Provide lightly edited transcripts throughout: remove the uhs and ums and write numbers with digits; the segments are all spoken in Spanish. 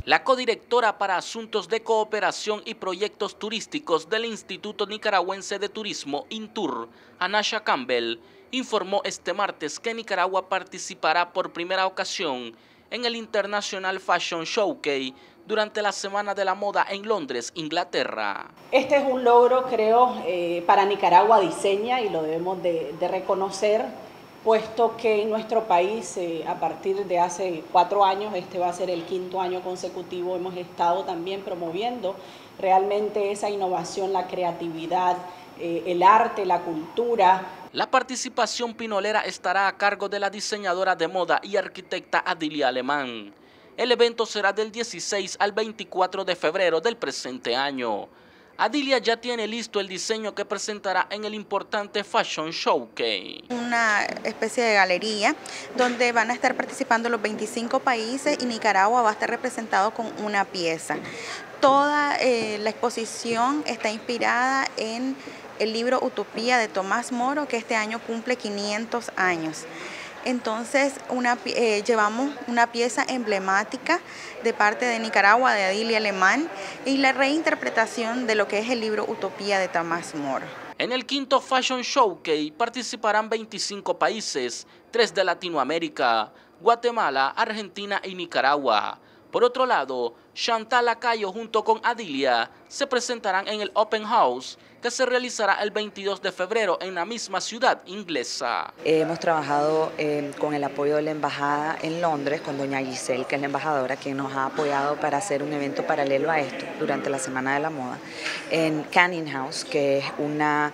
La codirectora para Asuntos de Cooperación y Proyectos Turísticos del Instituto Nicaragüense de Turismo, INTUR, Anasha Campbell, informó este martes que Nicaragua participará por primera ocasión en el International Fashion Showcase durante la Semana de la Moda en Londres, Inglaterra. Este es un logro, creo, para Nicaragua Diseña, y lo debemos de reconocer, puesto que en nuestro país, a partir de hace 4 años, este va a ser el 5º año consecutivo, hemos estado también promoviendo realmente esa innovación, la creatividad, el arte, la cultura. La participación pinolera estará a cargo de la diseñadora de moda y arquitecta Adilia Alemán. El evento será del 16 al 24 de febrero del presente año. Adilia ya tiene listo el diseño que presentará en el importante Fashion Showcase. Una especie de galería donde van a estar participando los 25 países y Nicaragua va a estar representado con una pieza. Toda la exposición está inspirada en el libro Utopía de Tomás Moro, que este año cumple 500 años. Entonces llevamos una pieza emblemática de parte de Nicaragua, de Adilia Alemán, y la reinterpretación de lo que es el libro Utopía de Tomás Moro. En el 5º Fashion Showcase participarán 25 países, 3 de Latinoamérica, Guatemala, Argentina y Nicaragua. Por otro lado, Chantal Lacayo junto con Adilia se presentarán en el Open House que se realizará el 22 de febrero en la misma ciudad inglesa. Hemos trabajado con el apoyo de la embajada en Londres, con doña Giselle, que es la embajadora, quien nos ha apoyado para hacer un evento paralelo a esto durante la Semana de la Moda, en Canning House, que es una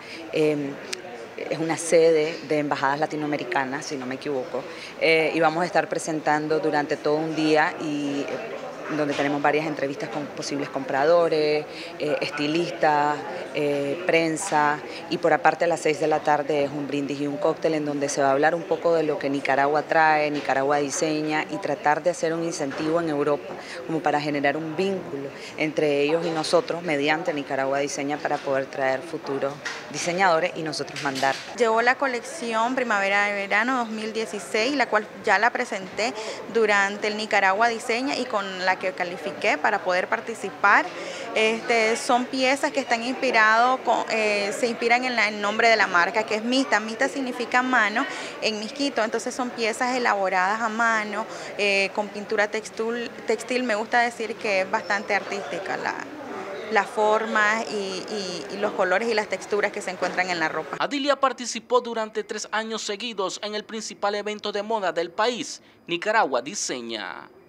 sede de embajadas latinoamericanas, si no me equivoco, y vamos a estar presentando durante todo un día y donde tenemos varias entrevistas con posibles compradores, estilistas, prensa, y por aparte a las 6 de la tarde es un brindis y un cóctel en donde se va a hablar un poco de lo que Nicaragua trae, Nicaragua diseña, y tratar de hacer un incentivo en Europa como para generar un vínculo entre ellos y nosotros mediante Nicaragua Diseña para poder traer futuros diseñadores y nosotros mandar. Llevó la colección Primavera-Verano 2016, la cual ya la presenté durante el Nicaragua Diseña y con la que califiqué para poder participar. Son piezas que están se inspiran en el nombre de la marca, que es Mista. Mista significa mano en Misquito, entonces son piezas elaboradas a mano, con pintura textil. Me gusta decir que es bastante artística las formas y los colores y las texturas que se encuentran en la ropa. Adilia participó durante 3 años seguidos en el principal evento de moda del país, Nicaragua Diseña.